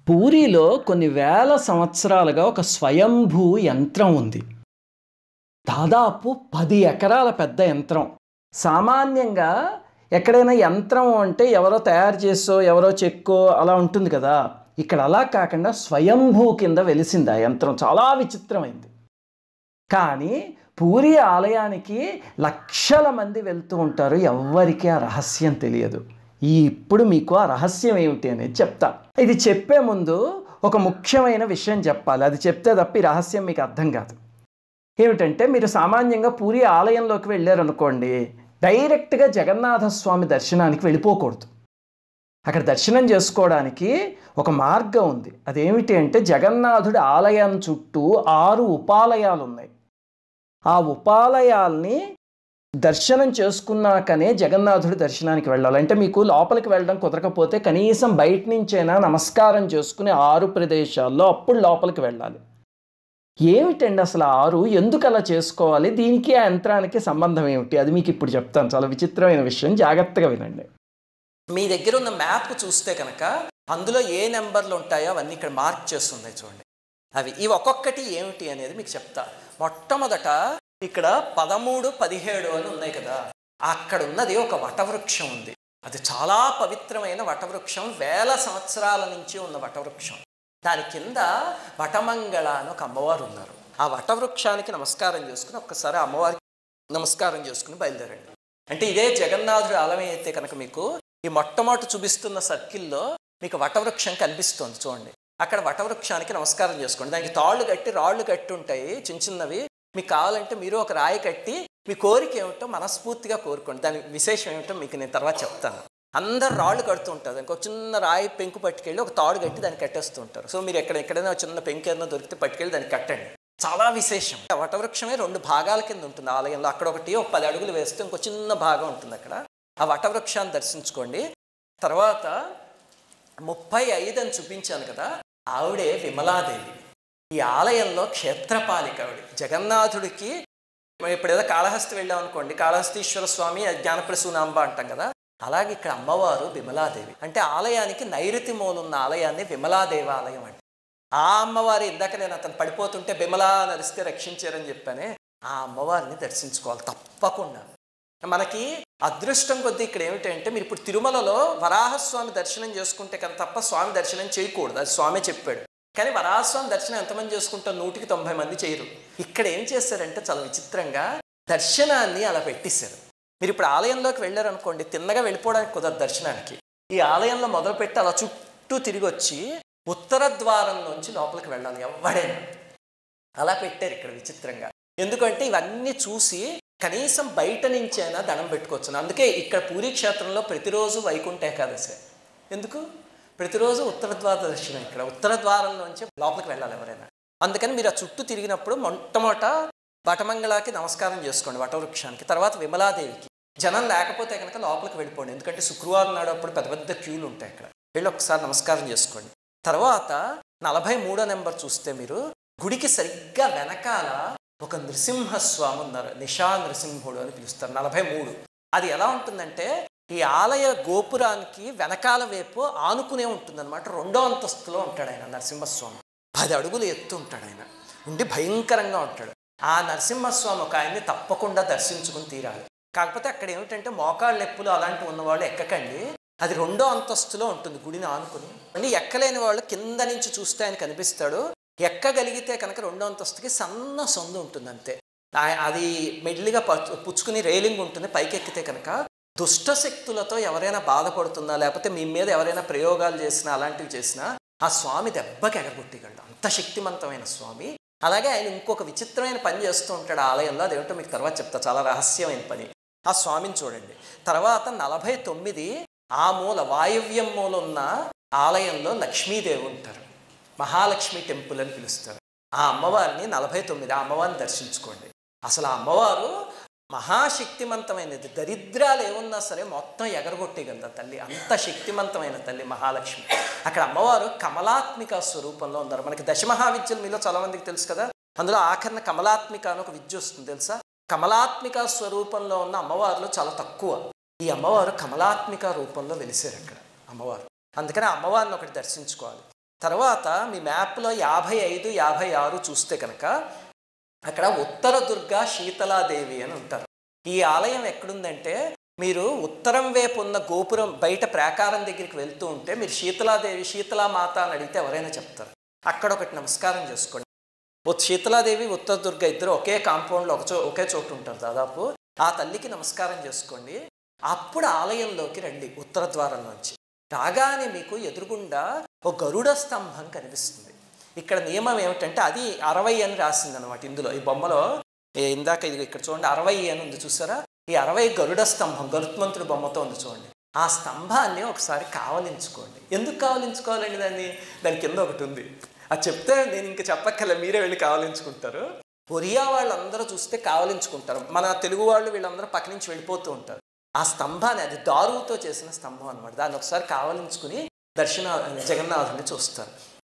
పూరిలో కొన్ని వేల సంవత్సరాలుగా ఒక స్వయంభూ యంత్రం ఉంది. దాదాపు 10 ఎకరాల పెద్ద యంత్రం. సామాన్యంగా ఎక్కడైనా యంత్రం అంటే ఎవరో తయారు చేసో, ఎవరో చెక్కో అలా ఉంటుంది కదా! ఇక్కడ అలా కాకుండా స్వయంభూ కింద వెలిసింది ఆ యంత్రం. చాలా విచిత్రమైంది. కానీ పూరి ఆలయానికి లక్షల మంది వెళ్తూ ఉంటారు. ఎవ్వరికీ ఆ రహస్యం తెలియదు. ఇప్పుడు మీకు ఆ రహస్యం ఏమిటి అనేది చెప్తా. ఇది చెప్పే ముందు ఒక ముఖ్యమైన విషయం చెప్పాలి. అది చెప్తే తప్ప ఈ రహస్యం మీకు అర్థం కాదు. ఏమిటంటే మీరు సామాన్యంగా పూరి ఆలయంలోకి వెళ్ళారనుకోండి, డైరెక్ట్గా జగన్నాథ స్వామి దర్శనానికి వెళ్ళిపోకూడదు. అక్కడ దర్శనం చేసుకోవడానికి ఒక మార్గం ఉంది. అదేమిటి అంటే జగన్నాథుడి ఆలయం చుట్టూ 6 ఉపాలయాలు ఉన్నాయి. ఆ ఉపాలయాల్ని దర్శనం చేసుకున్నాకనే జగన్నాథుడి దర్శనానికి వెళ్ళాలి. అంటే మీకు లోపలికి వెళ్ళడం కుదరకపోతే కనీసం బయట నుంచైనా నమస్కారం చేసుకుని 6 ప్రదేశాల్లో అప్పుడు లోపలికి వెళ్ళాలి. ఏమిటండి అసలు 6? ఎందుకు అలా చేసుకోవాలి? దీనికి ఆ యంత్రానికి సంబంధం ఏమిటి? అది మీకు ఇప్పుడు చెప్తాను. చాలా విచిత్రమైన విషయం, జాగ్రత్తగా వినండి. మీ దగ్గర ఉన్న మ్యాప్ చూస్తే కనుక అందులో ఏ నెంబర్లు ఉంటాయో అవన్నీ ఇక్కడ మార్క్ చేస్తున్నాయి చూడండి. ఇవి ఒక్కొక్కటి ఏమిటి అనేది మీకు చెప్తా. మొట్టమొదట ఇక్కడ 13, 17 అని ఉన్నాయి కదా, అక్కడ ఉన్నది ఒక వటవృక్షం ఉంది. అది చాలా పవిత్రమైన వటవృక్షం, వేల సంవత్సరాల నుంచి ఉన్న వటవృక్షం. దాని కింద వటమంగళ అని ఒక అమ్మవారు ఉన్నారు. ఆ వటవృక్షానికి నమస్కారం చేసుకుని ఒక్కసారి అమ్మవారికి నమస్కారం చేసుకుని బయలుదేరండి. అంటే ఇదే జగన్నాథుడి ఆలయం అయితే కనుక మీకు ఈ మొట్టమొదటి చూపిస్తున్న సర్కిల్లో మీకు వటవృక్షం కనిపిస్తుంది చూడండి. అక్కడ వటవృక్షానికి నమస్కారం చేసుకోండి. దానికి రాళ్ళు కట్టి ఉంటాయి చిన్న చిన్నవి. మీకు కావాలంటే మీరు ఒక రాయి కట్టి మీ కోరిక ఏమిటో మనస్ఫూర్తిగా కోరుకోండి. దాని విశేషం ఏమిటో మీకు నేను తర్వాత చెప్తాను. అందరు రాళ్ళు కడుతూ ఉంటారు. దానికి ఒక చిన్న రాయి పెంకు పట్టుకెళ్ళి ఒక తాడు కట్టి దాన్ని కట్టేస్తూ ఉంటారు. సో మీరు ఎక్కడైనా చిన్న పెంకు ఏదైనా దొరికితే పట్టుకెళ్ళి దాన్ని కట్టండి. చాలా విశేషం. వటవృక్షమే 2 భాగాల కింద ఉంటుంది ఆలయంలో. అక్కడ ఒకటి ఒక 10 అడుగులు వేస్తే ఇంకో చిన్న భాగం ఉంటుంది అక్కడ. ఆ వటవృక్షాన్ని దర్శించుకోండి. తర్వాత 35 అని చూపించాను కదా, ఆవిడే విమలాదేవి. ఈ ఆలయంలో క్షేత్రపాలిక ఆవిడ. జగన్నాథుడికి ఇప్పుడు ఏదో కాళహస్తి వెళ్ళాం అనుకోండి, కాళహస్తీశ్వర స్వామి జ్ఞానప్రసూనాంబ అంటాం కదా, అలాగే ఇక్కడ అమ్మవారు విమలాదేవి. అంటే ఆలయానికి నైరుతి మూలున్న ఆలయాన్ని విమలాదేవి ఆలయం అంటే. ఆ అమ్మవారి ఇందాక నేను అతను పడిపోతుంటే విమలా నరిస్తే రక్షించారని చెప్పానే, ఆ అమ్మవారిని దర్శించుకోవాలి తప్పకుండా. మనకి అదృష్టం కొద్దీ ఇక్కడ ఏమిటంటే మీరు ఇప్పుడు తిరుమలలో వరాహస్వామి దర్శనం చేసుకుంటే కదా తప్ప స్వామి దర్శనం చేయకూడదు, అది స్వామి చెప్పాడు. కానీ వరాహస్వామి దర్శనం ఎంతమంది చేసుకుంటారు? 100కి 90 మంది చేయరు. ఇక్కడ ఏం చేశారంటే చాలా విచిత్రంగా దర్శనాన్ని అలా పెట్టేశారు. మీరు ఇప్పుడు ఆలయంలోకి వెళ్ళారనుకోండి, తిన్నగా వెళ్ళిపోవడానికి కుదరదు దర్శనానికి. ఈ ఆలయంలో మొదలుపెట్టి అలా చుట్టూ తిరిగి వచ్చి ఉత్తర ద్వారం నుంచి లోపలికి వెళ్ళాలి ఎవడైనా. అలా పెట్టారు ఇక్కడ విచిత్రంగా. ఎందుకంటే ఇవన్నీ చూసి కనీసం బయట నుంచైనా దండం పెట్టుకోవచ్చు. అందుకే ఇక్కడ పూరీ క్షేత్రంలో ప్రతిరోజు వైకుంఠ ఏకాదశి. ఎందుకు? ప్రతిరోజు ఉత్తర ద్వార దర్శనం. ఇక్కడ ఉత్తర ద్వారం నుంచి లోపలికి వెళ్ళాలి ఎవరైనా. అందుకని మీరు ఆ చుట్టూ తిరిగినప్పుడు మొట్టమొదట వటమంగళకి నమస్కారం చేసుకోండి, వటవృక్షానికి. తర్వాత విమలాదేవికి. జనం లేకపోతే కనుక లోపలికి వెళ్ళిపోండి, ఎందుకంటే శుక్రవారం నాడు అప్పుడు పెద్ద పెద్ద క్యూలు ఉంటాయి అక్కడ. వెళ్ళి ఒకసారి నమస్కారం చేసుకోండి. తర్వాత 43వ నెంబర్ చూస్తే మీరు గుడికి సరిగ్గా వెనకాల ఒక నృసింహస్వామి ఉన్నారు. నిషా నృసింహుడు అని పిలుస్తారు. 43. అది ఎలా ఉంటుందంటే ఈ ఆలయ గోపురానికి వెనకాల వైపు ఆనుకునే ఉంటుందన్నమాట. 2వ అంతస్తులో ఉంటాడు ఆయన నరసింహస్వామి. 10 అడుగులు ఎత్తు ఉంటాడు ఆయన. ఉండి భయంకరంగా ఉంటాడు. ఆ నరసింహస్వామి ఒక ఆయన్ని తప్పకుండా దర్శించుకుని తీరాలి. కాకపోతే అక్కడ ఏమిటంటే మోకాళ్ళ నొప్పులు అలాంటివి ఉన్నవాళ్ళు ఎక్కకండి. అది 2వ అంతస్తులో ఉంటుంది గుడిని ఆనుకుని. అంటే ఎక్కలేని వాళ్ళు కింద నుంచి చూస్తే ఆయన కనిపిస్తాడు. ఎక్కగలిగితే కనుక 2వ అంతస్తుకి సన్న సొందు ఉంటుంది అంతే. అది మెల్లిగా పుచ్చుకుని రైలింగ్ ఉంటుంది. పైకి ఎక్కితే కనుక దుష్ట శక్తులతో ఎవరైనా బాధపడుతున్నా, లేకపోతే మీ మీద ఎవరైనా ప్రయోగాలు చేసినా, అలాంటివి చేసినా ఆ స్వామి దెబ్బకి ఎగరగొట్టగలడు. అంత శక్తివంతమైన స్వామి. అలాగే ఆయన ఇంకొక విచిత్రమైన పని చేస్తూ ఉంటాడు ఆలయంలో. అదేమిటో మీకు తర్వాత చెప్తా, చాలా రహస్యమైన పని. ఆ స్వామిని చూడండి. తర్వాత 49 ఆ మూల వాయవ్యం మూల ఉన్న ఆలయంలో లక్ష్మీదేవి ఉంటారు. మహాలక్ష్మి టెంపుల్ అని పిలుస్తారు. ఆ అమ్మవారిని 49 ఆ అమ్మవారిని దర్శించుకోండి. అసలు ఆ అమ్మవారు మహాశక్తివంతమైనది. దరిద్రాలు ఏమున్నా సరే మొత్తం ఎగరగొట్టేయగలదు తల్లి. అంత శక్తివంతమైన తల్లి మహాలక్ష్మి. అక్కడ అమ్మవారు కమలాత్మిక స్వరూపంలో ఉన్నారు. మనకి దశమహావిద్యలు మీలో చాలామందికి తెలుసు కదా, అందులో ఆఖరణ కమలాత్మిక అని ఒక విద్య వస్తుంది తెలుసా. కమలాత్మిక స్వరూపంలో ఉన్న అమ్మవారిలో చాలా తక్కువ. ఈ అమ్మవారు కమలాత్మిక రూపంలో వెలిసారు అక్కడ అమ్మవారు. అందుకని ఆ అమ్మవారిని ఒకటి దర్శించుకోవాలి. తర్వాత మీ మ్యాప్లో 55, 56 చూస్తే కనుక అక్కడ ఉత్తర దుర్గా శీతలాదేవి అని ఉంటారు. ఈ ఆలయం ఎక్కడుందంటే మీరు ఉత్తరం వైపు ఉన్న గోపురం బయట ప్రాకారం దగ్గరికి వెళ్తూ ఉంటే మీరు శీతలాదేవి, శీతలామాత అని అడిగితే ఎవరైనా చెప్తారు. అక్కడ ఒకటి నమస్కారం చేసుకోండి. శీతలాదేవి, ఉత్తర దుర్గ ఇద్దరు ఒకే కాంపౌండ్లో ఒకే చోటు ఉంటారు దాదాపు. ఆ తల్లికి నమస్కారం చేసుకోండి. అప్పుడు ఆలయంలోకి రండి. ఉత్తర ద్వారం నుంచి రాగానే మీకు ఎదురుగుండా ఒక గరుడ స్తంభం కనిపిస్తుంది. ఇక్కడ నియమం ఏమిటంటే అది 60 అని రాసింది అనమాట. ఇందులో ఈ బొమ్మలో ఇందాక ఇది ఇక్కడ చూడండి 60 అని ఉంది చూసారా. ఈ 60 గరుడ స్తంభం, గరుత్మంతుడి బొమ్మతో ఉంది చూడండి. ఆ స్తంభాన్ని ఒకసారి కావలించుకోండి. ఎందుకు కావలించుకోవాలండి దాని కింద ఒకటి ఉంది. అది చెప్తే నేను ఇంక చెప్పక్కర్లే, మీరే వెళ్ళి కావలించుకుంటారు. ఒరియా వాళ్ళందరూ చూస్తే కావలించుకుంటారు. మన తెలుగు వాళ్ళు వీళ్ళందరూ పక్క నుంచి వెళ్ళిపోతూ ఉంటారు. ఆ స్తంభాన్ని, అది దారువుతో చేసిన స్తంభం అనమాట. దాన్ని ఒకసారి కావలించుకుని జగన్నాథుడిని చూస్తారు.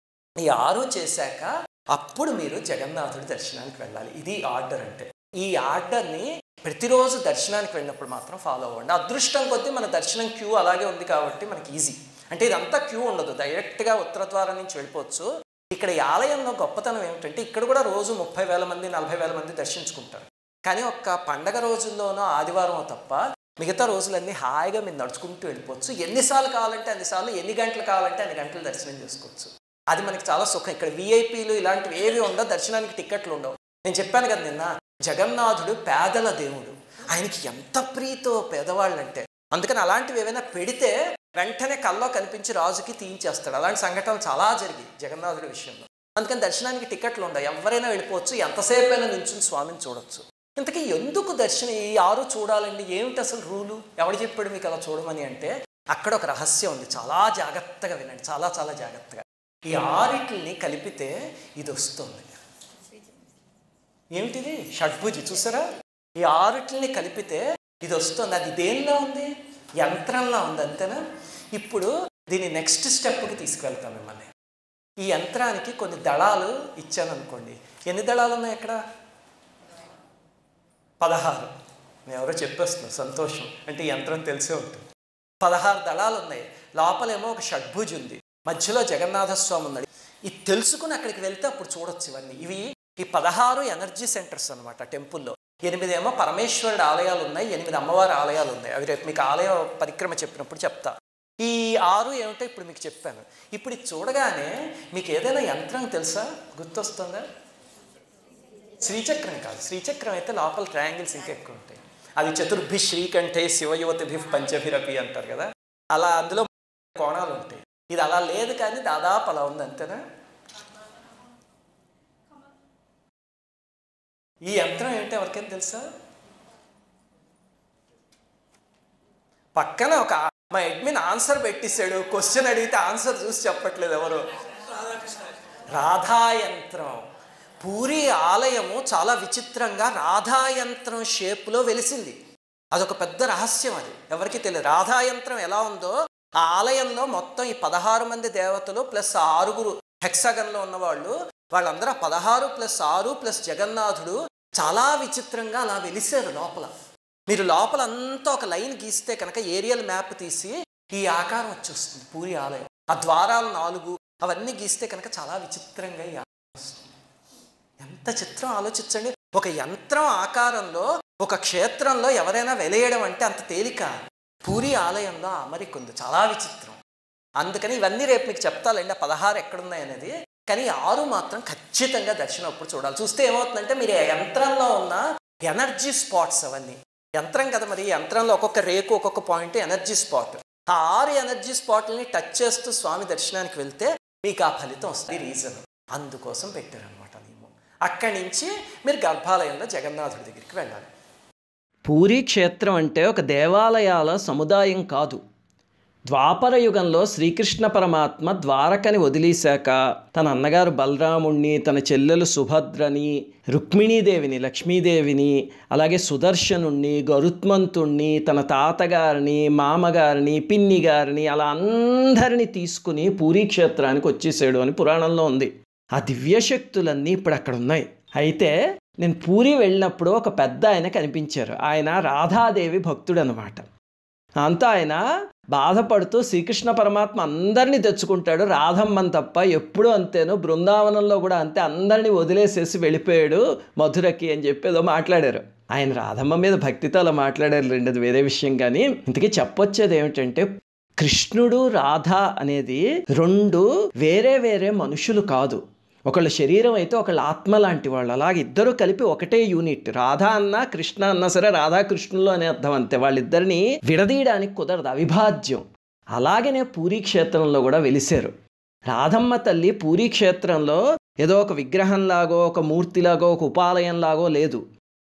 ఈ 6 చేశాక అప్పుడు మీరు జగన్నాథుడి దర్శనానికి వెళ్ళాలి. ఇది ఆర్డర్ అంటే. ఈ ఆర్డర్ని ప్రతిరోజు దర్శనానికి వెళ్ళినప్పుడు మాత్రం ఫాలో అవ్వండి. అదృష్టం కొద్దీ మన దర్శనం క్యూ అలాగే ఉంది కాబట్టి మనకి ఈజీ. అంటే ఇదంతా క్యూ ఉండదు, డైరెక్ట్గా ఉత్తర ద్వారం నుంచి వెళ్ళిపోవచ్చు. ఇక్కడ ఈ ఆలయంలో గొప్పతనం ఏమిటంటే ఇక్కడ కూడా రోజు 30,000 మంది 40,000 మంది దర్శించుకుంటారు. కానీ ఒక్క పండగ రోజుల్లోనో ఆదివారం తప్ప మిగతా రోజులన్నీ హాయిగా మీరు నడుచుకుంటూ వెళ్ళిపోవచ్చు. ఎన్నిసార్లు కావాలంటే అన్నిసార్లు, ఎన్ని గంటలు కావాలంటే అన్ని గంటలు దర్శనం చేసుకోవచ్చు. అది మనకి చాలా సుఖం. ఇక్కడ విఐపీలు ఇలాంటివి ఏవి ఉండవు, దర్శనానికి టిక్కెట్లు ఉండవు. నేను చెప్పాను కదా నిన్న, జగన్నాథుడు పేదల దేవుడు. ఆయనకి ఎంత ప్రీతో పేదవాళ్ళంటే. అందుకని అలాంటివి ఏవైనా పెడితే వెంటనే కల్లో కనిపించి రాజుకి తీయించేస్తాడు. అలాంటి సంఘటనలు చాలా జరిగాయి జగన్నాథుడి విషయంలో. అందుకని దర్శనానికి టికెట్లు ఉండవు, ఎవరైనా వెళ్ళిపోవచ్చు. ఎంతసేపు అయినా నించుని స్వామిని చూడొచ్చు. ఇంతకీ ఎందుకు దర్శనం ఈ 6 చూడాలండి? ఏమిటి అసలు రూలు? ఎవడు చెప్పాడు మీకు అలా చూడమని అంటే అక్కడ ఒక రహస్యం ఉంది. చాలా జాగ్రత్తగా వినండి, చాలా చాలా జాగ్రత్తగా. ఈ 6 కలిపితే ఇది వస్తుంది. ఏమిటిది? షడ్భుజి. చూసారా? ఈ 6 కలిపితే ఇది వస్తుంది. అది దేనిలో ఉంది? యంత్రంలో ఉంది, అంతేనా? ఇప్పుడు దీని నెక్స్ట్ స్టెప్కి తీసుకువెళ్తాం మిమ్మల్ని. ఈ యంత్రానికి కొన్ని దళాలు ఇచ్చాను అనుకోండి. ఎన్ని దళాలు ఉన్నాయి అక్కడ? 16. నేను ఎవరో చెప్పేస్తున్నాను, సంతోషం. అంటే ఈ యంత్రం తెలిసే ఉంటుంది. 16 దళాలు ఉన్నాయి. లోపలేమో ఒక షడ్భుజి ఉంది, మధ్యలో జగన్నాథ స్వామి ఉన్నాడు. ఇది తెలుసుకుని అక్కడికి వెళ్తే అప్పుడు చూడొచ్చు ఇవన్నీ. ఈ 16 ఎనర్జీ సెంటర్స్ అనమాట టెంపుల్లో. 8 ఏమో పరమేశ్వరుడు ఆలయాలు ఉన్నాయి, 8 అమ్మవారి ఆలయాలు ఉన్నాయి. అవి రేపు మీకు ఆలయ పరిక్రమ చెప్పినప్పుడు చెప్తా. ఈ 6 ఏమిటో ఇప్పుడు మీకు చెప్పాను. ఇప్పుడు ఇది చూడగానే మీకు ఏదైనా యంత్రం తెలుసా? గుర్తొస్తుందా? శ్రీచక్రం కాదు. శ్రీచక్రం అయితే లోపల ట్రయాంగిల్స్ ఇంకా ఎక్కువ ఉంటాయి. అది చతుర్భి శ్రీకంఠే శివయువతిభి పంచభిరపి అంటారు కదా, అలా అందులో కోణాలు ఉంటాయి. ఇది అలా లేదు, కానీ దాదాపు అలా ఉంది, అంతేనా? ఈ యంత్రం ఏంటో ఎవరికైనా తెలుసా? పక్కన ఒక మా అడ్మిన్ ఆన్సర్ పెట్టిస్తాడు. క్వశ్చన్ అడిగితే ఆన్సర్ చూసి చెప్పట్లేదు ఎవరు. రాధాయంత్రం. పూరి ఆలయము చాలా విచిత్రంగా రాధాయంత్రం షేప్లో వెలిసింది. అదొక పెద్ద రహస్యం. అది ఎవరికి తెలియదు. రాధాయంత్రం ఎలా ఉందో ఆ ఆలయంలో మొత్తం ఈ 16 మంది దేవతలు ప్లస్ 6 హెక్సాగన్లో ఉన్నవాళ్ళు, వాళ్ళందరూ 16 + 6 + జగన్నాథుడు చాలా విచిత్రంగా అలా వెలిసారు లోపల. మీరు లోపల అంతా ఒక లైన్ గీస్తే కనుక ఏరియల్ మ్యాప్ తీసి ఈ ఆకారం వచ్చేస్తుంది పూరి ఆలయం. ఆ ద్వారాలు 4 అవన్నీ గీస్తే కనుక చాలా విచిత్రంగా ఈ ఆకారం వస్తుంది. ఎంత చిత్రం ఆలోచించండి. ఒక యంత్రం ఆకారంలో ఒక క్షేత్రంలో ఎవరైనా వెలేయడం అంటే అంత తేలిక. పూరి ఆలయంలో అమరిక ఉంది, చాలా విచిత్రం. అందుకని ఇవన్నీ రేపు మీకు చెప్తాలండి, 16 ఎక్కడున్నాయి అనేది. కానీ 6 మాత్రం ఖచ్చితంగా దర్శనం అప్పుడు చూడాలి. చూస్తే ఏమవుతుందంటే మీరు యంత్రంలో ఉన్న ఎనర్జీ స్పాట్స్, అవన్నీ యంత్రం కదా మరి, యంత్రంలో ఒక్కొక్క రేకు ఒక్కొక్క పాయింట్ ఎనర్జీ స్పాట్. ఆ 6 ఎనర్జీ స్పాట్లని టచ్ చేస్తూ స్వామి దర్శనానికి వెళ్తే మీకు ఆ ఫలితం వస్తుంది. రీజన్ అందుకోసం పెట్టారనమాట నియమం. అక్కడి నుంచి మీరు గర్భాలయంలో జగన్నాథుడి దగ్గరికి వెళ్ళాలి. పూరీ క్షేత్రం అంటే ఒక దేవాలయాల సముదాయం కాదు. ద్వాపర యుగంలో శ్రీకృష్ణ పరమాత్మ ద్వారకని వదిలేశాక తన అన్నగారు బలరాముణ్ణి, తన చెల్లెలు సుభద్రని, రుక్మిణీదేవిని, లక్ష్మీదేవిని, అలాగే సుదర్శనుణ్ణి, గరుత్మంతుణ్ణి, తన తాతగారిని, మామగారిని, పిన్ని గారిని, అలా అందరినీ తీసుకుని పూరీ క్షేత్రానికి వచ్చేసాడు అని పురాణంలో ఉంది. ఆ దివ్యశక్తులన్నీ ఇప్పుడు అక్కడ ఉన్నాయి. అయితే నేను పూరి వెళ్ళినప్పుడు ఒక పెద్ద ఆయన కనిపించారు. ఆయన రాధాదేవి భక్తుడు అనమాట. అంతా ఆయన బాధపడుతూ శ్రీకృష్ణ పరమాత్మ అందరినీ తెచ్చుకుంటాడు, రాధమ్మని తప్ప. ఎప్పుడూ అంతేను, బృందావనంలో కూడా అంతే, అందరినీ వదిలేసేసి వెళ్ళిపోయాడు మధురకి అని చెప్పి ఏదో మాట్లాడారు. ఆయన రాధమ్మ మీద భక్తితో అలా మాట్లాడారు, రెండోది వేరే విషయం. కానీ ఇంతకీ చెప్పొచ్చేది ఏమిటంటే, కృష్ణుడు రాధ అనేది రెండు వేరే వేరే మనుషులు కాదు. ఒకళ్ళ శరీరం అయితే ఒకళ్ళ ఆత్మ లాంటి వాళ్ళు. అలాగే ఇద్దరు కలిపి ఒకటే యూనిట్. రాధా అన్నా కృష్ణ అన్నా సరే రాధాకృష్ణులు అనే అర్థం అంతే. వాళ్ళిద్దరిని విడదీయడానికి కుదరదు, అవిభాజ్యం. అలాగనే పూరీ క్షేత్రంలో కూడా వెలిశారు. రాధమ్మ తల్లి పూరీ క్షేత్రంలో ఏదో ఒక విగ్రహంలాగో ఒక మూర్తిలాగో ఒక ఉపాలయంలాగో లేదు.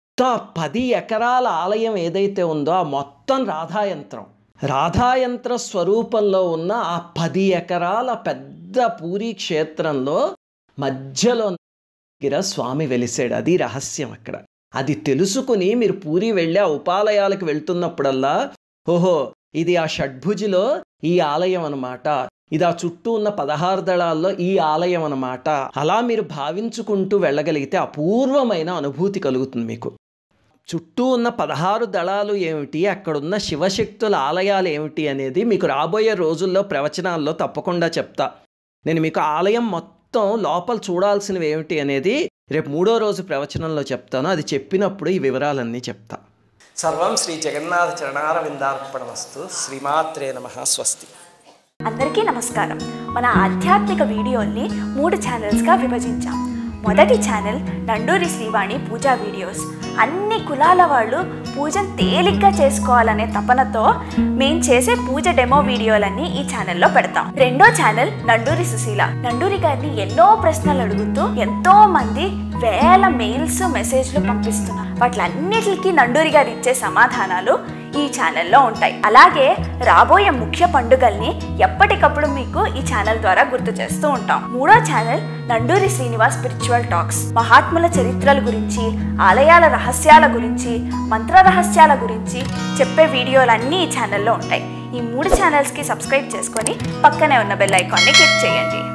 10 ఎకరాల ఆలయం ఏదైతే ఉందో ఆ మొత్తం రాధాయంత్రం. రాధాయంత్ర స్వరూపంలో ఉన్న ఆ 10 ఎకరాల పెద్ద పూరీ క్షేత్రంలో మధ్యలో దగ్గర స్వామి వెలిసాడు. అది రహస్యం అక్కడ. అది తెలుసుకుని మీరు పూరి వెళ్ళి ఆ ఉపాలయాలకు వెళ్తున్నప్పుడల్లా, ఓహో ఇది ఆ షడ్భుజిలో ఈ ఆలయం అన్నమాట, ఇది ఆ చుట్టూ ఉన్న 16 దళాల్లో ఈ ఆలయం అన్నమాట, అలా మీరు భావించుకుంటూ వెళ్ళగలిగితే అపూర్వమైన అనుభూతి కలుగుతుంది మీకు. చుట్టూ ఉన్న 16 దళాలు ఏమిటి, అక్కడున్న శివశక్తుల ఆలయాలు ఏమిటి అనేది మీకు రాబోయే రోజుల్లో ప్రవచనాల్లో తప్పకుండా చెప్తా. నేను మీకు ఆలయం మొత్తం లోపల చూడాల్సినవి ఏమిటి అనేది రేపు 3వ రోజు ప్రవచనంలో చెప్తాను. అది చెప్పినప్పుడు ఈ వివరాలన్నీ చెప్తా. సర్వం శ్రీ జగన్నాథ చరణారవిందార్పణమస్తు. శ్రీమాత్రే నమః. స్వస్తి. అందరికీ నమస్కారం. మన ఆధ్యాత్మిక వీడియోల్ని 3 ఛానల్స్గా విభజించాం. మొదటి ఛానల్ నండూరి శ్రీవాణి పూజా వీడియోస్. అన్ని కులాల వాళ్ళు పూజను తేలిగ్గా చేసుకోవాలనే తపనతో మేము చేసే పూజ డెమో వీడియోలన్నీ ఈ ఛానల్లో పెడతాం. రెండో ఛానల్ నండూరి సుశీల. నండూరి గారిని ఎన్నో ప్రశ్నలు అడుగుతూ ఎంతో మంది వేల మెయిల్స్ మెసేజ్లు పంపిస్తున్నారు. వాటిలన్నిటికీ నండూరి గారు ఇచ్చే సమాధానాలు ఈ ఛానల్లో ఉంటాయి. అలాగే రాబోయే ముఖ్య పండుగల్ని ఎప్పటికప్పుడు మీకు ఈ ఛానల్ ద్వారా గుర్తు చేస్తూ ఉంటాం. 3వ channel Nanduri Srinivas spiritual talks. మహాత్ముల చరిత్రల గురించి, ఆలయాల రహస్యాల గురించి, మంత్ర రహస్యాల గురించి చెప్పే వీడియోలన్నీ ఈ ఛానల్లో ఉంటాయి. ఈ 3 ఛానల్స్కి సబ్స్క్రైబ్ చేసుకొని పక్కనే ఉన్న బెల్ ఐకాన్ని క్లిక్ చేయండి.